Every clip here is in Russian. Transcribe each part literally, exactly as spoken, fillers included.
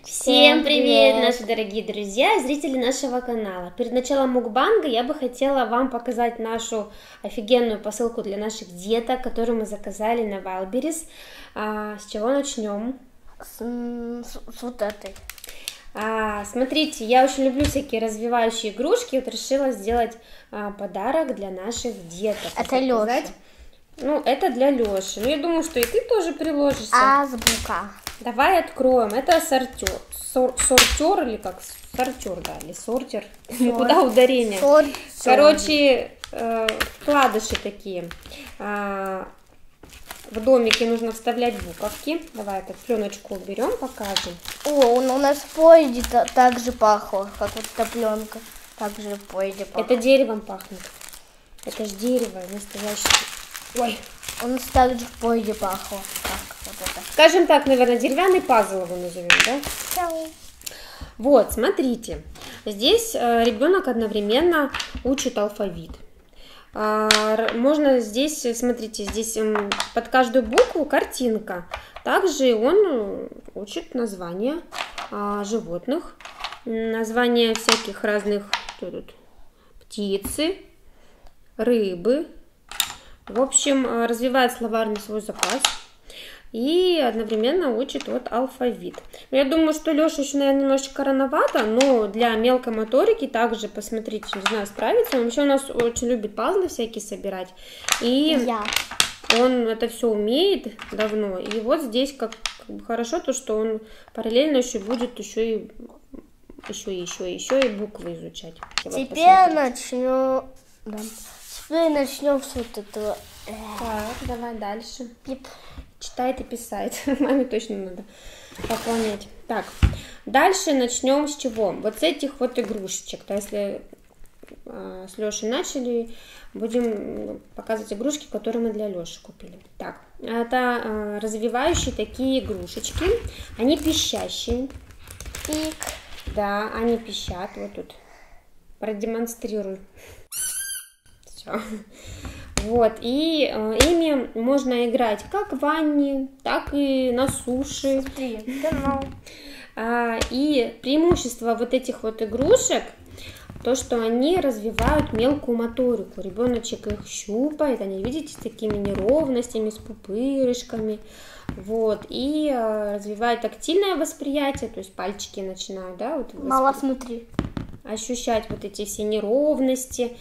Всем привет, наши дорогие друзья и зрители нашего канала. Перед началом мукбанга я бы хотела вам показать нашу офигенную посылку для наших деток, которую мы заказали на Wildberries. А, с чего начнем? С, с, с вот этой. А, смотрите, я очень люблю всякие развивающие игрушки. Вот решила сделать а, подарок для наших деток. Это Лёша. Ну, это для Лёши. Ну, я думаю, что и ты тоже приложишься. Азбука. Давай откроем. Это сортер. Сор, сортер или как? Сортер, да, или сортер. Сор... Куда ударение? Сортер. Короче, э, вкладыши такие. А, в домике нужно вставлять буковки. Давай эту пленочку уберем, покажем. О, он у нас в поезде так же пахло, как вот эта пленка. Так же в поезде пахло. Это деревом пахнет. Это же дерево настоящее. Ой. У нас также в поезде пахло. Так, вот это. Скажем так, наверное, деревянный пазл его назовем, да? Чау. Вот, смотрите. Здесь э, ребенок одновременно учит алфавит. А, можно здесь, смотрите, здесь э, под каждую букву картинка. Также он учит названия э, животных, названия всяких разных что тут, птицы, рыбы. В общем, развивает словарный свой запас и одновременно учит вот алфавит. Я думаю, что Леша еще, наверное, немножечко рановато, но для мелкой моторики также, посмотрите, не знаю, справится. Он вообще у нас очень любит пазлы всякие собирать. И Я. он это все умеет давно. И вот здесь как, как бы хорошо то, что он параллельно еще будет еще и еще и еще и еще и буквы изучать. Теперь начнем. Да. Теперь начнем с вот этого. Так, давай дальше. Пип. Читает и писает. Маме точно надо пополнять. Так, дальше начнем с чего? Вот с этих вот игрушечек. То если э, с Лешей начали, будем показывать игрушки, которые мы для Леши купили. Так, это э, развивающие такие игрушечки. Они пищащие. Пик. Да, они пищат. Вот тут. Продемонстрирую. Все. Вот, и э, ими можно играть как в ванне, так и на суше. Смотри, канал. А, и преимущество вот этих вот игрушек, то, что они развивают мелкую моторику. Ребеночек их щупает, они, видите, с такими неровностями, с пупырышками. Вот, и э, развивает тактильное восприятие, то есть пальчики начинают, да, вот. Мала, смотри. Ощущать вот эти все неровности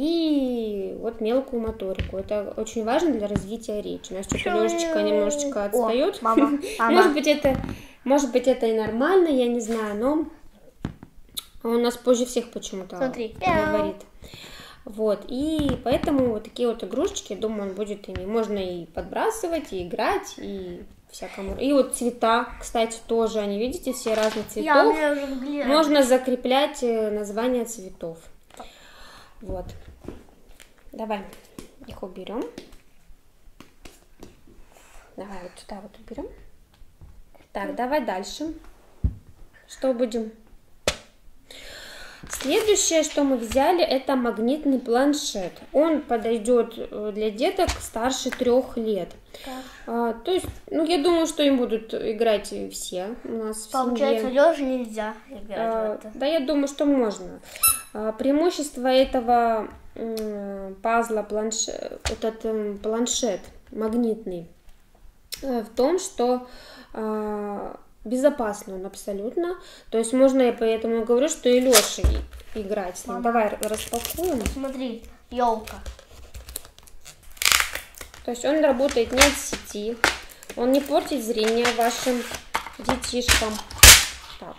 и вот мелкую моторику. Это очень важно для развития речи. У нас что-то Лешечка немножечко отстает. О, мама, мама. Может быть, это, может быть, это и нормально, я не знаю, но он у нас позже всех почему-то говорит. Вот, и поэтому вот такие вот игрушечки, думаю, он будет ими. Можно и подбрасывать, и играть, и всякому. И вот цвета, кстати, тоже, они, видите, все разных цветов. Я уже Можно закреплять названия цветов. Вот. Давай их уберем. Давай вот сюда вот уберем. Так, давай дальше. Что будем? Следующее, что мы взяли, это магнитный планшет. Он подойдет для деток старше трех лет. А, то есть, ну, я думаю, что им будут играть все у нас в Получается, семье. Лёше нельзя играть А, в это. да, я думаю, что можно. А, преимущество этого пазла, планшет, этот м, планшет магнитный в том, что а, безопасный он абсолютно. То есть можно, я поэтому говорю, что и Лёше играть с ним. Мама. Давай распакуем. Смотри, елка. То есть он работает не от сети. Он не портит зрение вашим детишкам. Так.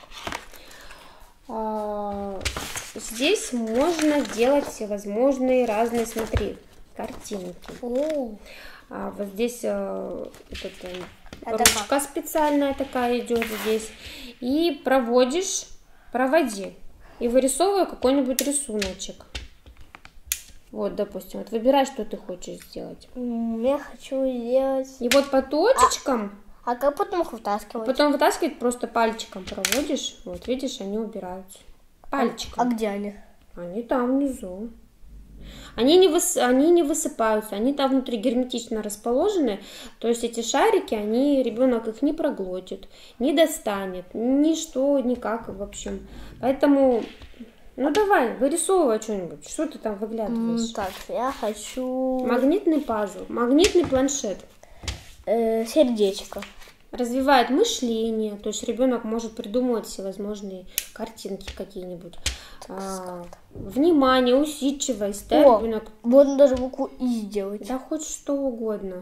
А, здесь можно делать всевозможные разные, смотри, картинки. О. А, вот здесь а, этот, Это ручка как? специальная такая идет здесь. И проводишь, проводи. И вырисовывай какой-нибудь рисуночек. Вот, допустим, вот выбирай, что ты хочешь сделать. Я хочу сделать. И вот по точечкам, А, а как потом их вытаскивать? потом вытаскивать, просто пальчиком проводишь. Вот, видишь, они убираются. Пальчиком. А где они? Они там внизу. Они не, выс... они не высыпаются, они там внутри герметично расположены, то есть эти шарики, они, ребенок их не проглотит, не достанет, ничто, никак, в общем. Поэтому, ну давай, вырисовывай что-нибудь, что ты там выглядываешь? М, Так, я хочу Магнитный пазл, магнитный планшет. э, сердечко. Развивает мышление, то есть ребенок может придумывать всевозможные картинки какие-нибудь. А, внимание, усидчивость, да, О, ребенок. можно даже букву И сделать. Да хоть что угодно.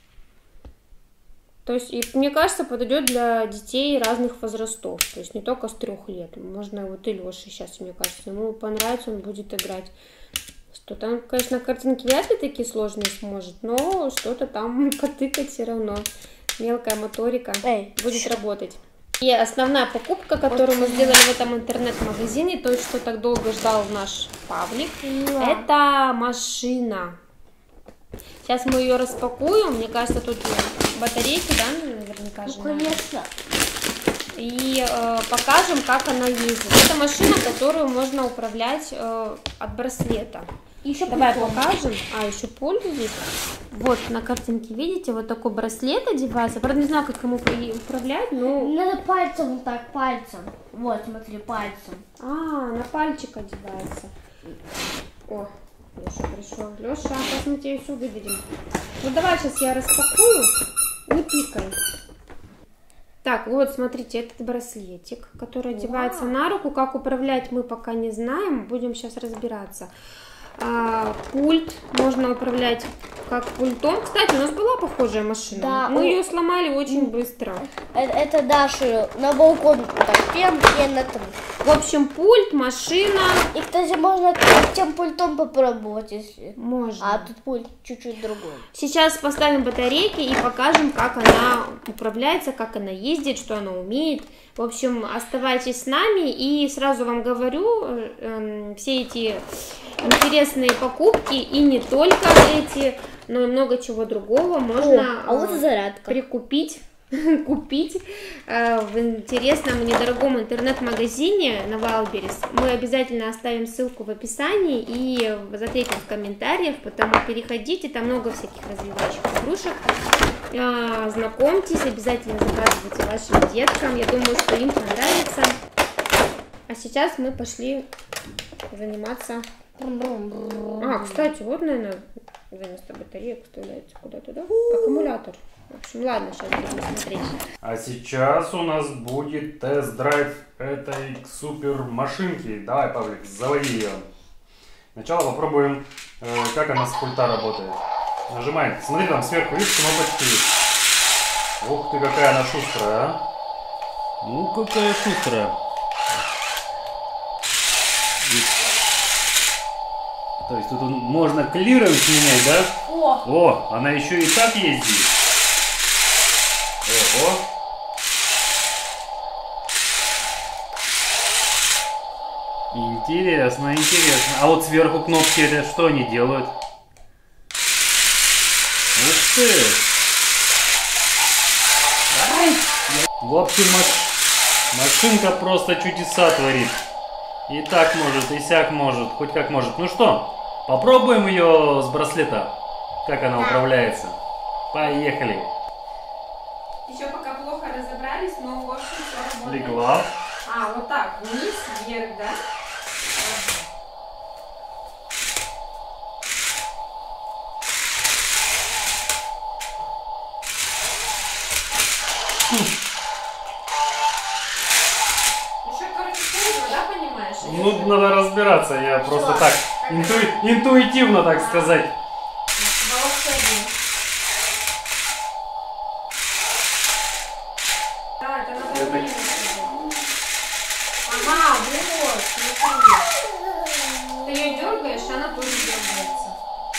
То есть, и, мне кажется, подойдет для детей разных возрастов. То есть не только с трех лет. Можно вот и Лёше сейчас, мне кажется, ему понравится, он будет играть. Что там, конечно, картинки вряд ли такие сложные сможет, но что-то там потыкать все равно. Мелкая моторика Эй. будет работать. И основная покупка, которую мы сделали в этом интернет-магазине, то, что так долго ждал наш Павлик, Да. это машина. Сейчас мы ее распакуем. Мне кажется, тут батарейки, да, наверняка же. Ну, конечно. И э, покажем, как она ездит. Это машина, которую можно управлять э, от браслета. Еще Давай прикол. покажем. А, еще пульт здесь. Вот на картинке, видите, вот такой браслет одевается. Правда, не знаю, как ему при- управлять, но... Надо пальцем вот так, пальцем. Вот, смотри, пальцем. А, на пальчик одевается. О, Леша пришел. Леша, сейчас мы тебя еще выберем. Ну давай сейчас я распакую. Не пикай. Так, вот, смотрите, этот браслетик, который одевается Вау. на руку. Как управлять мы пока не знаем. Будем сейчас разбираться. А, пульт можно управлять как пультом. Кстати, у нас была похожая машина. Да, Мы о- ее сломали очень быстро. Э- Это Даша на балкон так пем и на три. В общем, пульт, машина. И, кстати, можно тем пультом попробовать, если... Можно. А тут пульт чуть-чуть другой. Сейчас поставим батарейки и покажем, как она управляется, как она ездит, что она умеет. В общем, оставайтесь с нами, и сразу вам говорю, э, э, все эти интересные покупки, и не только эти, но и много чего другого можно О, а вот и э, зарядка. прикупить, купить э, в интересном и недорогом интернет-магазине на Вайлдберрис. Мы обязательно оставим ссылку в описании и закрепим в комментариях, потому переходите, там много всяких развивающих игрушек. Э, Знакомьтесь, обязательно заказывайте вашим деткам, я думаю, что им понравится. А сейчас мы пошли заниматься. А, кстати, вот, наверное, вместо батареек вставляется куда-то, да? Аккумулятор. В общем, ладно, сейчас будем смотреть. А сейчас у нас будет тест-драйв этой супер машинки. Давай, Павлик, заводи ее. Сначала попробуем, э, как она с пульта работает. Нажимаем. Смотри, там сверху, видишь, кнопочки есть. Ух ты, какая она шустрая, а. Ну, какая шустрая. То есть тут можно клиренс менять, да? О! О, она еще и так ездит. Ого. Интересно, интересно. А вот сверху кнопки, это что они делают? Ух ты. Ай. В общем, маш- машинка просто чудеса творит. И так может, и сяк может, хоть как может. Ну что, попробуем ее с браслета, как она управляется. Поехали. Еще пока плохо разобрались, но в общем все работает. Легла. А, вот так, вниз, вверх, да? Еще, короче, сложно, да, понимаешь? Ну, надо разбираться, я просто так, инту- интуитивно, так сказать. Волшебно. Да, это надо Это- уметь. Ага, вот, смотри. Ты ее дергаешь, она тоже дергается.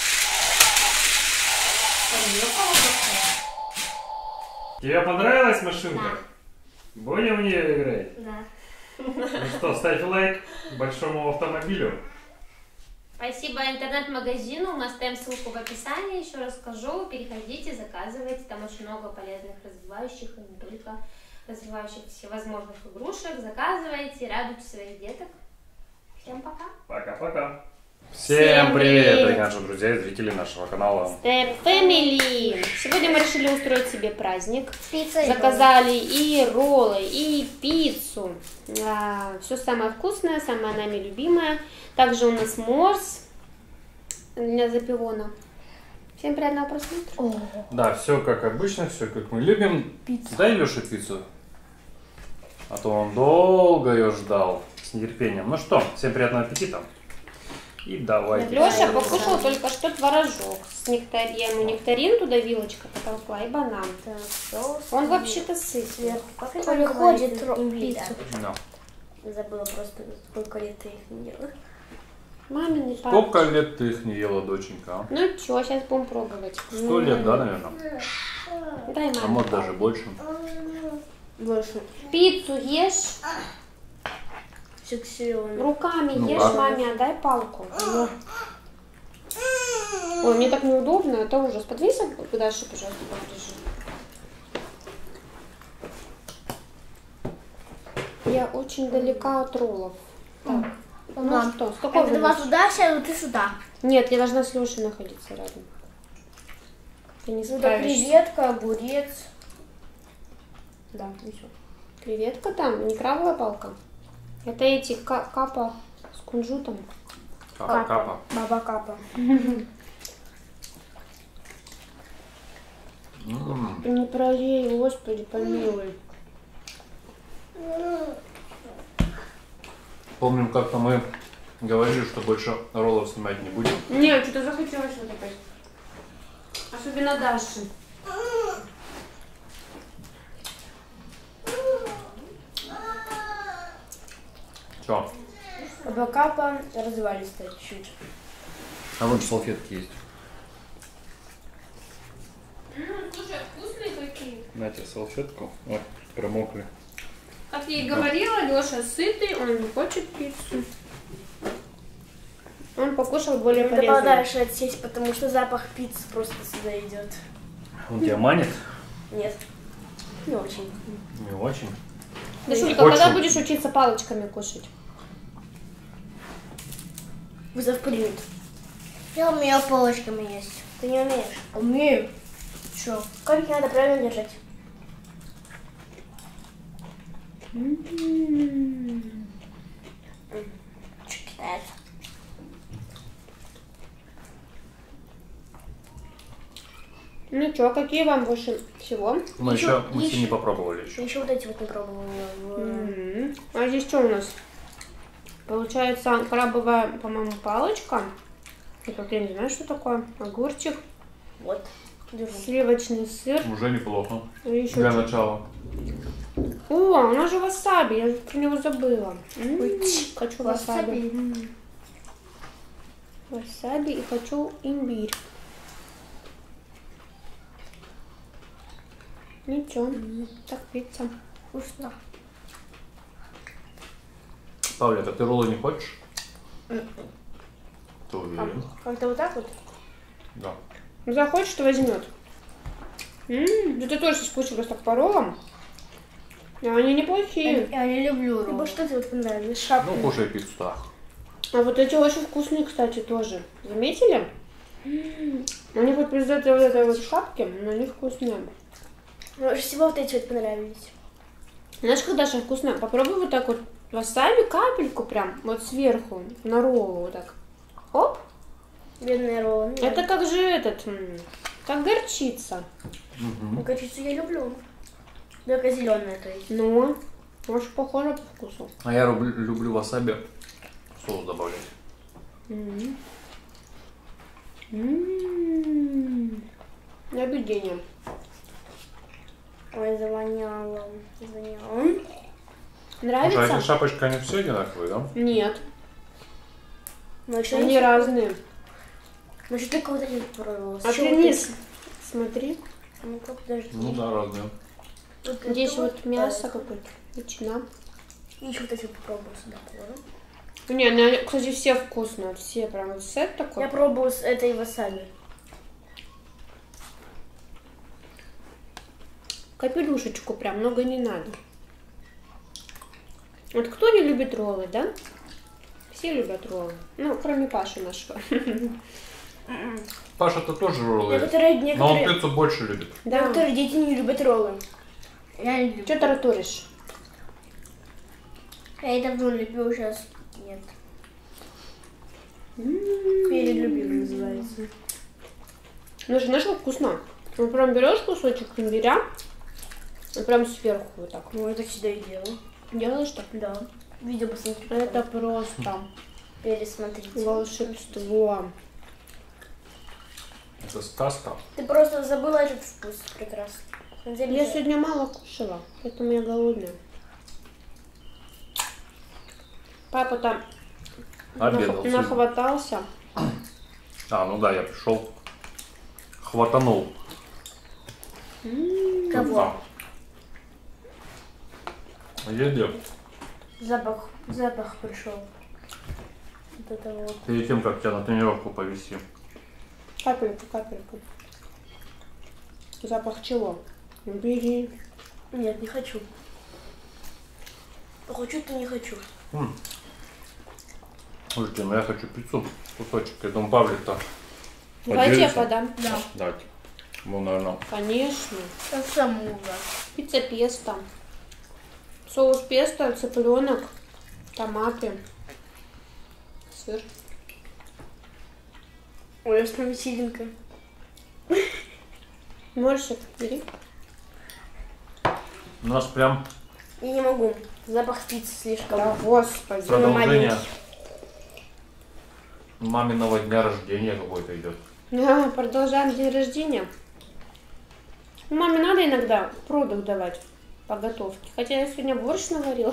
Поехала как-то. Тебе понравилась машинка? Будем в нее играть? Да. Ну что, ставь лайк большому автомобилю. Спасибо интернет-магазину, мы оставим ссылку в описании, еще раз скажу, переходите, заказывайте, там очень много полезных развивающих и не только развивающих всевозможных игрушек, заказывайте, радуйте своих деток. Всем пока! Пока-пока. Всем привет, привет. дорогие наши друзья и зрители нашего канала. Step Family! Сегодня мы решили устроить себе праздник. Пицца и Заказали и роллы, и пиццу. А, все самое вкусное, самое нами любимое. Также у нас морс для запивона. Всем приятного просмотра. О, Да, все как обычно, все как мы любим. Пицца. Дай Леше пиццу. А то он долго ее ждал с нетерпением. Ну что, всем приятного аппетита. И давайте. Леша покушал только что творожок с нектарин. Я ему нектарин туда вилочка потолкла и банан. так, соус. Он вообще-то сыт. Сверху. Как это Коля выходит ходит имбирь, пиццу. Да. да? Забыла просто, сколько лет я их не ела. Мамины папа. Сколько лет ты их не ела, доченька? а? Ну чё, сейчас будем пробовать. Сто лет, да, наверное? Дай А маме. может даже больше. Больше. Пиццу ешь, Сексионно. руками Ну ешь, как? маме отдай палку. Ой, мне так неудобно, это ужас. Подвинься к Даше, пожалуйста, поближе. Я очень далека от роллов. Так, ну Мам, что, с какой Это вы два начали? туда сяду, ты сюда. Нет, я должна с Лешей находиться рядом. Ты не Сюда справишься. креветка, огурец. Да, и всё. Креветка там, не крабовая палка. Это эти ка- капа с кунжутом. Капа, капа. Баба капа. М. Не пролей, Господи, помилуй. Помним, как-то мы говорили, что больше роллов снимать не будем. Нет, что-то захотелось вот опять. Особенно Даши. Че? Баба капа развалистая чуть-чуть. А вон салфетки есть. Слушай, вкусные какие. На тебе салфетку. Вот, промокли. Как я и говорила, Леша сытый, он не хочет пиццу. Он покушал более Надо полезно. подальше отсесть, потому что запах пиццы просто сюда идет. Он тебя манит? Нет, не очень. Не очень. Дашулька, Хочешь? когда будешь учиться палочками кушать? Вызов примет. Я умею палочками есть. Ты не умеешь? Умею. Че? Как их надо правильно держать? Че китайцы? Ну что, какие вам больше всего? Мы Еще- еще, мы все еще- не попробовали еще. Еще вот эти вот не пробовала. М. А здесь что у нас? Получается крабовая, по-моему, палочка. И как я не знаю, что такое. Огурчик, Вот. Держу. сливочный сыр. Уже неплохо. И еще Для что-то. начала. О, у нас же васаби, я же про него забыла. М, Ой, Хочу васаби. Васаби. М. Васаби и хочу имбирь. Ничего, так пицца. Вкусно. Павлик, а ты роллы не хочешь? Ты уверен? Как-то вот так вот? Да. Захочет, возьмет. М, Да ты тоже соскучилась так по роллам. А они неплохие. Я не люблю роллы. Либо что тебе вот понравилось? Шапку. Ну, кушай пиццу, да. А вот эти очень вкусные, кстати, тоже. Заметили? М, Они хоть без этой вот этой вот шапки, но они вкусные. Больше всего вот эти вот понравились. Знаешь, когда же вкусно? Попробуй вот так вот васаби, капельку прям, вот сверху, на роллу вот так. Оп. Бедные роллы. Это как же этот, м, как горчица. Мгм. Горчицу я люблю. Только зеленая, то есть. Ну, очень похоже по вкусу. А я руб- люблю васаби соус добавлять. М. М. Объедение. Ой, завоняло. Завоняло. Слушай, а Нравится? эти шапочки, они все одинаковые, да? Нет, Ну, еще они разные. Ну, что только вот эти попробовала. А ты низ смотри. Ну-ка, подожди. Ну да, разные. Вот Здесь это вот мясо какое-то, ветчина. И еще вот эти вот попробую сюда положу. Не, они, кстати, все вкусные, все прям вот сет такой. Я пробую с этой васаби. Капелюшечку прям, много не надо. Вот кто не любит роллы, да? Все любят роллы. Ну, кроме Паши нашего. Паша-то тоже роллы. Некоторые, Но он некоторые, пиццу больше любит. Да. некоторые дети не любят роллы. Я не люблю. Что тараторишь? Я и давно люблю, сейчас нет. Перелюбил называется. Ну, же, знаешь, как вкусно? Ну, прям берешь кусочек имбиря, и прям сверху вот так. Ну, я так всегда и делаю. Делаешь так? Да. Видео посмотрите. Это просто Пересмотрите. волшебство. Это сказка. Ты просто забыла этот вкус прекрасно. Я сегодня мало кушала, поэтому я голодная. Папа там Обедал. нах- нахватался. А, ну да, я пришел. Хватанул. Кого? Еде. Запах, запах пришел. Вот это вот. Перед тем, как тебя на тренировку повезти. Капельку, капельку. Запах чего? Бери. Нет, не хочу. Хочу, то не хочу. М. Слушайте, ну я хочу пиццу. Кусочек. Я думаю, Павлик-то Давайте я поделится. подам. Да. Давайте. Ну, наверное. Конечно. Это самого. Пицца песто. Соус песто, цыпленок, томаты, сыр. Ой, я с нами сиденькая. Морщик, бери. У нас прям Я не могу. Запах пиццы слишком. Да, господи. продолжение маленький. маминого дня рождения какой-то идет. Да, продолжаем день рождения. Маме надо иногда продых давать по готовке. Хотя я сегодня борщ наварила.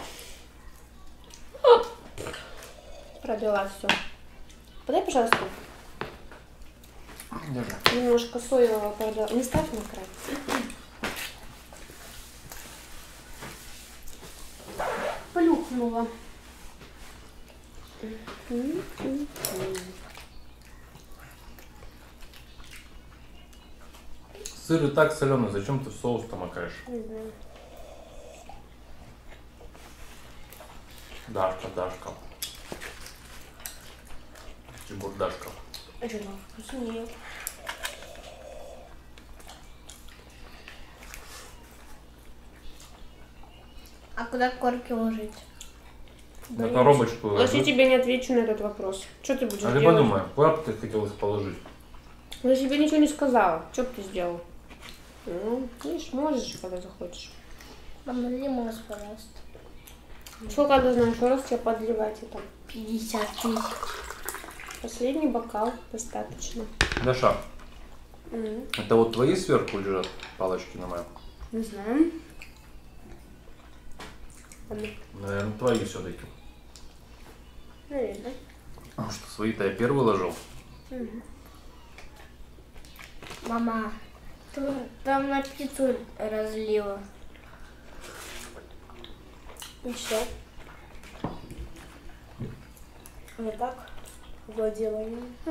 Оп. Пробила все. Подай, пожалуйста, Держи. немножко соевого продала. Не ставь на край. Плюхнула. Сыр и так соленый, зачем ты в соус-то макаешь? Не знаю. Дашка, Дашка. Чебурдашка. А что там? Вкуснее. А куда корки ложить? На коробочку. Если ложу. тебе не отвечу на этот вопрос, что ты будешь А ты делать? подумай, куда бы ты хотел их положить? Я тебе ничего не сказала. Что бы ты сделал? Ну, видишь, можешь, когда захочешь. Мама, лимон, пожалуйста. Сколько должна еще раз тебе подливать это? пятьдесят пять. Последний бокал достаточно. Даша, М. это вот твои сверху лежат палочки на моем? Не знаю. Наверное, твои все-таки. Наверное. Потому что свои-то я первый ложил. Мама, ты там на пиццу разлила. И что? Вот так владела.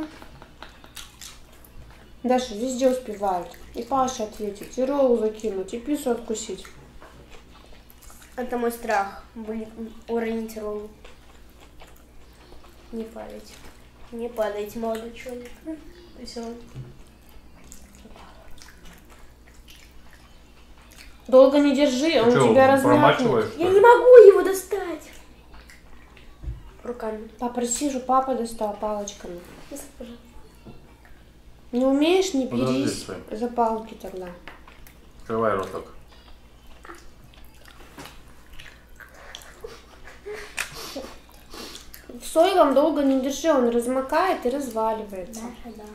Даша везде успевают. И Паша ответить, и роллу закинуть, и пиццу откусить. Это мой страх. Будет уронить роллу. Не падайте. Не падайте, молодой человек. Все. Долго не держи, он Чё, тебя размякнет. промачиваешь, что Я ли? не могу его достать. Руками. Попроси же, папа достал палочками. Если, пожалуйста. Не умеешь, не Подожди, берись стой. за палки тогда. Открывай роток. В соевом долго не держи, он размокает и разваливается. Даша, Даша.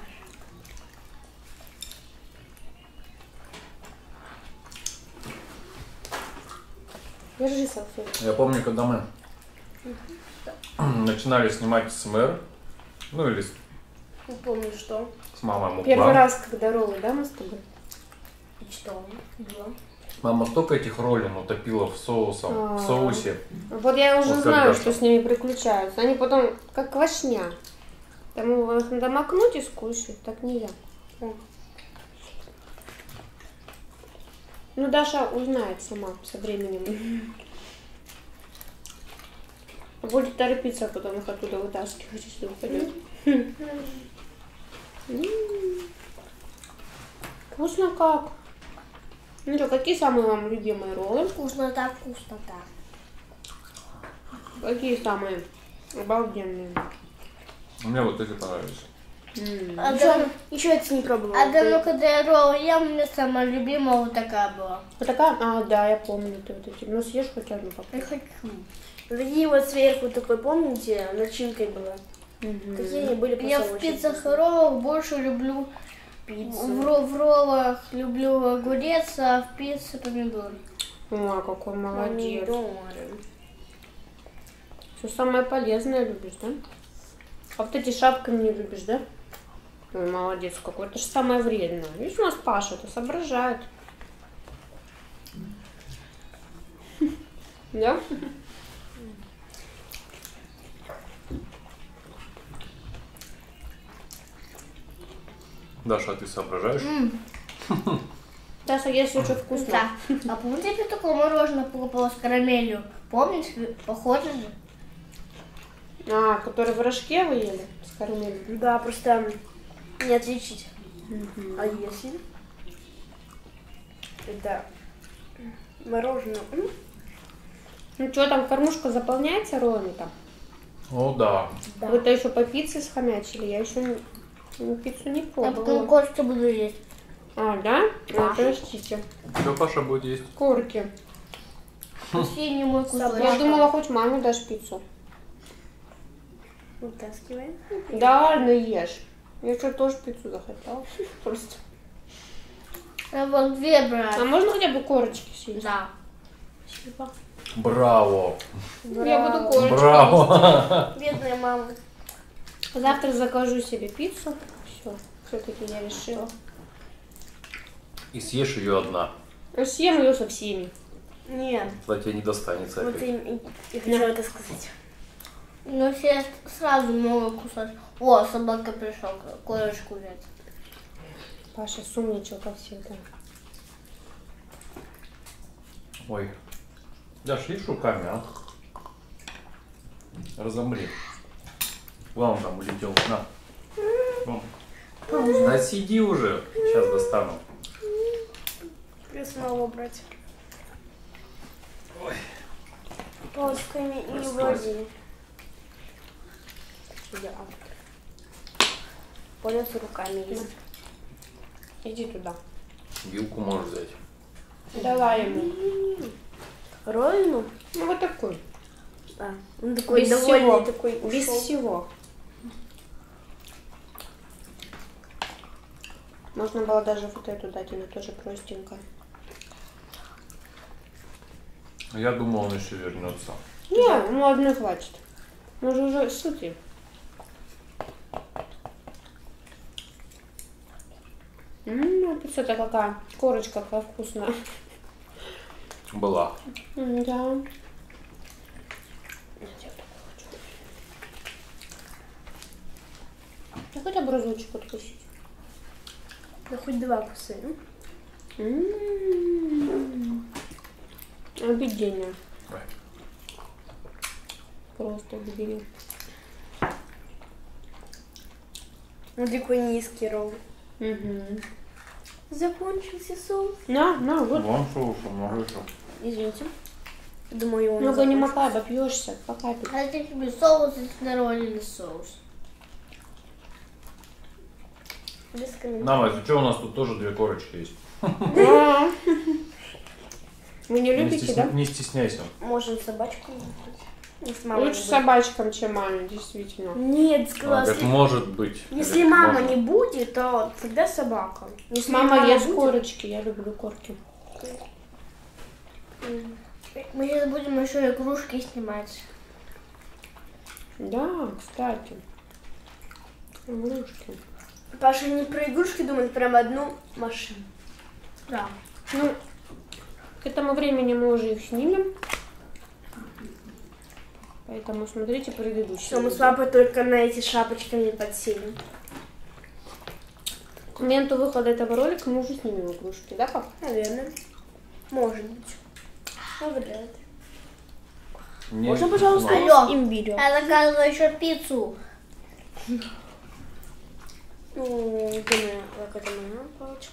Держи салфетку. Я помню, когда мы начинали снимать СМР, ну или с, Не помню, что. с мамой мукбанг. Первый раз, когда роллы, да, мы с тобой? И что было. Мама столько этих роллин утопила в соусом, А. в соусе. Вот я уже Вот знаю, когда-то. что с ними приключаются. Они потом как квашня. Там его их надо макнуть и скушать, так нельзя. О. Ну, Даша узнает сама со временем. Будет торопиться, потом их оттуда вытаскивать, если упадет. Вкусно как. Ну что, какие самые вам любимые роллы? Вкуснота, вкуснота. Какие самые обалденные? Мне вот эти понравились. М. А Еще, давно, еще это не пробовала. а давно, когда я ролл ем, у меня самая любимая вот такая была. Вот такая? А, да, я помню ты вот эти. Ну съешь хоть одну Я попробуй. хочу. Такие вот сверху такой, помните, начинкой была. Мгм. Такие они были Я просто в очень пиццах и вкусные. роллах больше люблю Пиццу. в, ро- в роллах люблю огурец, а в пицце помидор. Ой, какой молодец. Помидоры. Все самое полезное любишь, да? А вот эти шапками не любишь, да? Ой, молодец какой. Это же самое вредное. Видишь, у нас Паша-то соображает. Да? Даша, а ты соображаешь? Даша, есть очень вкусно. Да. А помните, я такое мороженое покупала с карамелью? Помните? Похоже же. А, который в рожке вы ели с карамелью? Да, просто не отличить. А если это мороженое? М, Ну что, там кормушка заполняется роллами там? О, да. Да. Вы-то еще по пицце схомячили, я еще не, ну, пиццу не Я потом пробовала. кое-что буду есть. А, да? Да. А, простите. Все, Паша будет есть. Корки. Последний мой кусок. Я думала, хоть маме дашь пиццу. Вытаскиваем. Да ладно, ешь. Я что, тоже пиццу захотела. Просто. Я вот две брать. А можно хотя бы корочки съесть? Да. Спасибо. Браво. Я буду корочки. Браво. Бедная мама. Завтра закажу себе пиццу. Все, все-таки я решила. И съешь ее одна. Ну, съем ее со всеми. Нет, Тогда тебе не достанется вот опять. я, я хотела это сказать. Но все сразу много кусочков. О, собака пришел, корочку взять. Паша сумничал, как всегда. Ой. Даш, ешь руками, а? Разомри. Вон там улетел. На. Вон. Да сиди уже. Сейчас достану. Я снова брать. Палочками и Простите. вроде. Да. Пользоваться руками есть. Иди туда. Вилку можешь взять. Давай ему. Ровно? Ну вот такой. А, он такой Без довольный, всего. такой Без ушел. всего. Можно было даже вот эту дать, она тоже простенькая. Я думал, он еще вернется. Не, ну одной хватит. Мы же уже сыты. Ммм, пицца-то какая. Корочка какая вкусная. Была. М, Да. Нет, я такую хочу. Я хотя бы разочек откусить. Да хоть два кусы. М. Объедение. Ой. Просто объедение. Вот такой низкий ролл. Угу. Закончился соус. На, на, вот. Вон соуса много еще. Извините. Думаю, его Много не закончился. макай, обопьешься. По капельке. А ты тебе соус на ролле или соус? Без комментариев. На, Мать, что у нас тут тоже две корочки есть? А. Вы не Не, любите, стесня- да? не стесняйся. Можем собачку выпустить. Ну, с мамой Лучше не собачкам, чем маме, действительно. будет. Нет, сказала, А, так если, может быть. если Или мама может. не будет, то тогда собака. Если Мама ест будет- корочки, я люблю корки. Мы сейчас будем еще игрушки снимать. Да, кстати. Игрушки. Паша не про игрушки думает, прям одну машину. Да. Ну, к этому времени мы уже их снимем. Поэтому смотрите предыдущие. Все, мы с видео. папой только на эти шапочки не подсели. К моменту выхода этого ролика мы уже снимем игрушки, да, пап? Наверное. Может быть. А вряд ли. Не Можно, пожалуйста, знаю. с имбирем? Я заказываю еще пиццу. Ну, где моя, как это моя палочка?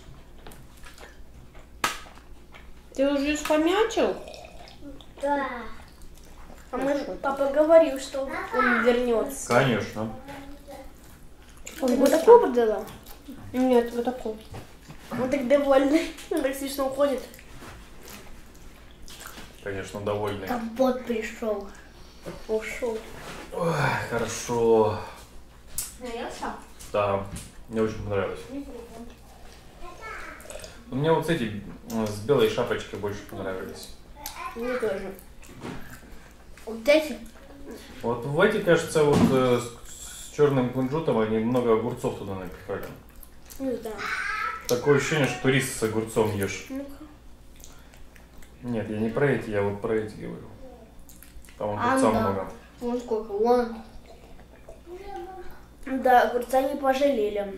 Ты уже схомячил? Да. А мы, папа говорил, что он вернется. Конечно. Он вот такой продала? Нет, вот такой. Он так довольный. Он так смешно уходит. Конечно, довольный. Компот пришел. Ушел. Ой, хорошо. Наелся? Да, мне очень понравилось. Но мне вот эти м, с белой шапочкой больше понравились. Мне тоже. Вот эти? Вот в эти, кажется, вот э, с, с черным кунжутом они много огурцов туда напихали. Не знаю. Такое ощущение, что рис с огурцом ешь. Ну-ка. Нет, я не про эти, я вот про эти говорю. Там А, огурца да. много. Вон сколько, вон. Да, огурца не пожалели.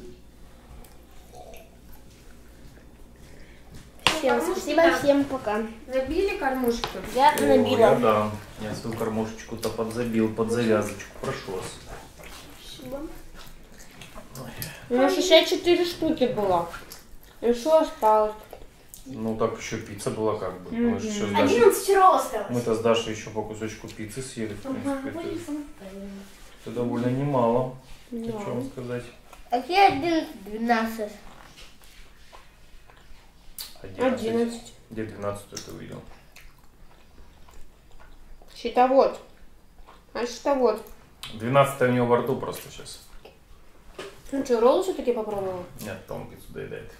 Всем спасибо, всем пока. Набили кормушки? Я О, я набила. да. Я свою кормушечку-то подзабил под завязочку. Прошу вас. Спасибо. У нас еще четыре штуки было. И что осталось? Ну так еще пицца была как бы. Мы же еще с Дашей- Одиннадцать вчера осталось. Мы-то с Дашей еще по кусочку пиццы съели, в принципе. Это, это довольно немало. О чем сказать. Какие одиннадцать, двенадцать? Одиннадцать. Где двенадцатую ты увидел? Щитовод. А щитовод. двенадцатая у него во рту просто сейчас. Ну что, ролл все-таки попробовал? Нет, он пиццу доедает.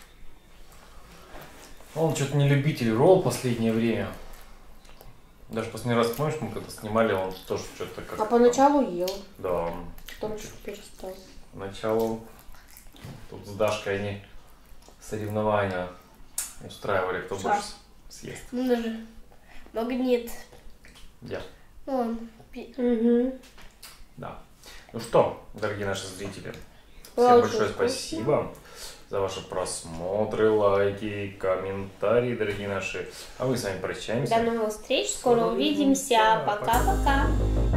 Он что-то не любитель ролл в последнее время. Даже последний раз, помнишь, мы когда снимали, он тоже что-то как... А поначалу ел. Да, он Потом что перестал. поначалу тут с Дашкой они соревнования устраивали, кто Что? больше съест. Ну даже магнит. Я. Вон. пи- Угу. Да. Ну что, дорогие наши зрители, Было всем очень большое вкусно. спасибо за ваши просмотры, лайки, комментарии, дорогие наши. А мы с вами прощаемся. До новых встреч. Скоро увидимся. Пока-пока.